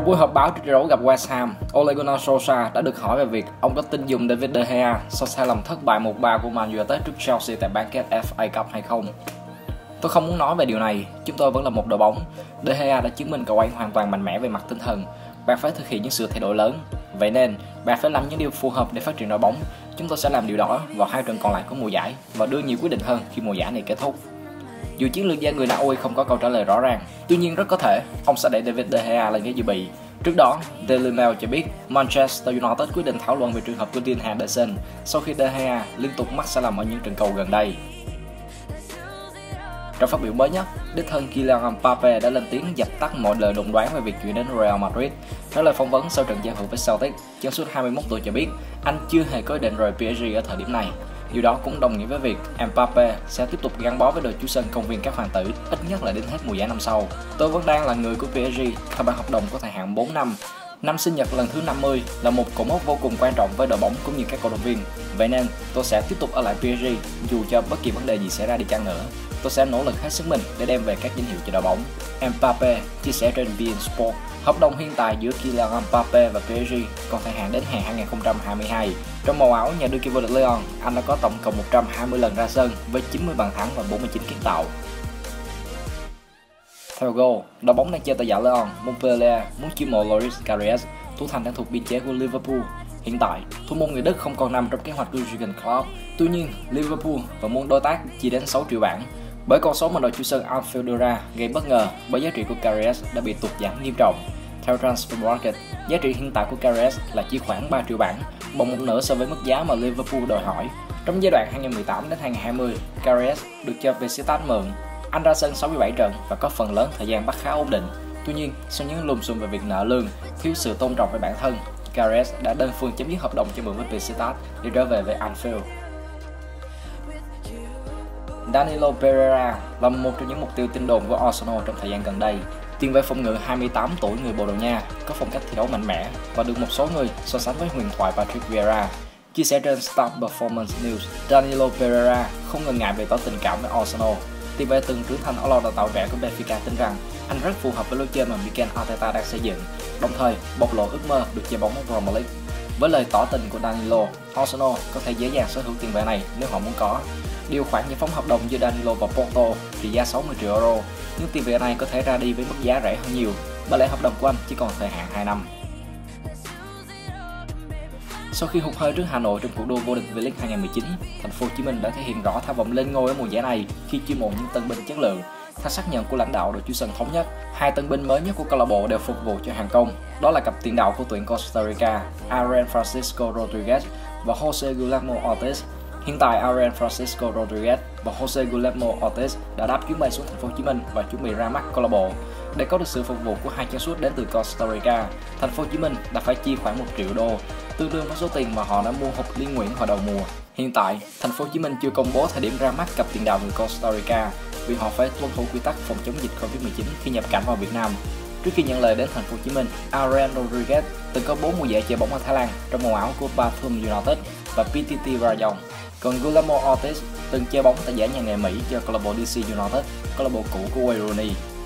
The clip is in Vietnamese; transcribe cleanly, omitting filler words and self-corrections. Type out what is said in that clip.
buổi họp báo trước trận đấu gặp West Ham, Ole Gunnar Solskjaer đã được hỏi về việc ông có tin dùng David De Gea sau sai lầm thất bại 1-3 của Man United trước Chelsea tại bán kết FA Cup hay không. Tôi không muốn nói về điều này, chúng tôi vẫn là một đội bóng. De Gea đã chứng minh cậu ấy hoàn toàn mạnh mẽ về mặt tinh thần. Bạn phải thực hiện những sự thay đổi lớn. Vậy nên, bạn phải làm những điều phù hợp để phát triển đội bóng. Chúng tôi sẽ làm điều đó vào 2 trận còn lại của mùa giải và đưa nhiều quyết định hơn khi mùa giải này kết thúc. Dù chiến lược gia người Na Uy không có câu trả lời rõ ràng, tuy nhiên rất có thể ông sẽ đẩy David De Gea lên ghế dự bị. Trước đó, Daily Mail cho biết Manchester United quyết định thảo luận về trường hợp của Dean Henderson sau khi De Gea liên tục mắc sai lầm ở những trận cầu gần đây. Trong phát biểu mới nhất, đích thân Kylian Mbappe đã lên tiếng dập tắt mọi lời đồn đoán về việc chuyển đến Real Madrid. Trả lời phỏng vấn sau trận giao hữu với Celtic, chân sút 21 tuổi cho biết anh chưa hề có ý định rời PSG ở thời điểm này. Điều đó cũng đồng nghĩa với việc Mbappe sẽ tiếp tục gắn bó với đội chủ sân công viên các hoàng tử ít nhất là đến hết mùa giải năm sau. Tôi vẫn đang là người của PSG theo bản hợp đồng có thời hạn 4 năm. Năm sinh nhật lần thứ 50 là một cột mốc vô cùng quan trọng với đội bóng cũng như các cổ động viên. Vậy nên, tôi sẽ tiếp tục ở lại PSG dù cho bất kỳ vấn đề gì xảy ra đi chăng nữa. Tôi sẽ nỗ lực hết sức mình để đem về các danh hiệu cho đội bóng. Mbappe chia sẻ trên beIN Sport. Hợp đồng hiện tại giữa Kylian Mbappe và PSG còn thời hạn đến hè 2022. Trong màu áo nhà đương kim vô địch Lyon, anh đã có tổng cộng 120 lần ra sân với 90 bàn thắng và 49 kiến tạo. Theo Goal, đội bóng đang chơi tại giải Lyon, Montpellier muốn chiêu mộ Loris Karius, thủ thành đang thuộc biên chế của Liverpool. Hiện tại, thủ môn người Đức không còn nằm trong kế hoạch của Jurgen Klopp. Tuy nhiên, Liverpool vẫn muốn đối tác chỉ đến 6 triệu bảng. Bởi con số mà đội chủ sân Anfield đưa ra gây bất ngờ bởi giá trị của Karius đã bị tụt giảm nghiêm trọng. Theo Transfermarkt, giá trị hiện tại của Karius là chỉ khoảng 3 triệu bảng, bằng một nửa so với mức giá mà Liverpool đòi hỏi. Trong giai đoạn 2018 đến 2020, Karius được cho Besiktas mượn. Anh ra sân 67 trận và có phần lớn thời gian bắt khá ổn định. Tuy nhiên, sau những lùm xùm về việc nợ lương, thiếu sự tôn trọng với bản thân, Karius đã đơn phương chấm dứt hợp đồng cho mượn với Besiktas để trở về với Anfield. Danilo Pereira là một trong những mục tiêu tin đồn của Arsenal trong thời gian gần đây. Tiền vệ phòng ngự 28 tuổi người Bồ Đào Nha có phong cách thi đấu mạnh mẽ và được một số người so sánh với huyền thoại Patrick Vieira. Chia sẻ trên Star Performance News, Danilo Pereira không ngần ngại bày tỏ tình cảm với Arsenal. Tiền vệ từng trưởng thành ở lò đào tạo trẻ của Benfica tin rằng anh rất phù hợp với lối chơi mà Mikel Arteta đang xây dựng, đồng thời bộc lộ ước mơ được chơi bóng ở Premier League. Với lời tỏ tình của Danilo, Arsenal có thể dễ dàng sở hữu tiền vệ này nếu họ muốn có. Điều khoản giải phóng hợp đồng giữa Danilo và Porto trị giá 60 triệu euro, nhưng tiền vệ này có thể ra đi với mức giá rẻ hơn nhiều, bởi lẽ hợp đồng của anh chỉ còn thời hạn 2 năm. Sau khi hụt hơi trước Hà Nội trong cuộc đua vô địch V-League 2019, Thành phố Hồ Chí Minh đã thể hiện rõ tham vọng lên ngôi ở mùa giải này khi chiêu mộ những tân binh chất lượng. Theo xác nhận của lãnh đạo đội chủ sân thống nhất, 2 tân binh mới nhất của câu lạc bộ đều phục vụ cho hàng công. Đó là cặp tiền đạo của tuyển Costa Rica, Aaron Francisco Rodriguez và Jose Guillermo Ortiz. Hiện tại, Aaron Francisco Rodriguez và Jose Guillermo Ortiz đã đáp chuyến bay xuống Thành phố Hồ Chí Minh và chuẩn bị ra mắt câu lạc bộ. Để có được sự phục vụ của 2 chân sút đến từ Costa Rica, Thành phố Hồ Chí Minh đã phải chi khoảng 1 triệu đô, tương đương với số tiền mà họ đã mua Hục Liên Nguyễn hồi đầu mùa. Hiện tại, Thành phố Hồ Chí Minh chưa công bố thời điểm ra mắt cặp tiền đạo người Costa Rica vì họ phải tuân thủ quy tắc phòng chống dịch Covid-19 khi nhập cảnh vào Việt Nam. Trước khi nhận lời đến Thành phố Hồ Chí Minh, Aaron Rodriguez từng có 4 mùa giải chơi bóng ở Thái Lan trong màu áo của Batum United và PTT Rayong. Còn Guillermo Ortiz từng chơi bóng tại giải nhà nghề Mỹ cho câu lạc bộ DC United, câu lạc bộ cũ của Wayne Rooney.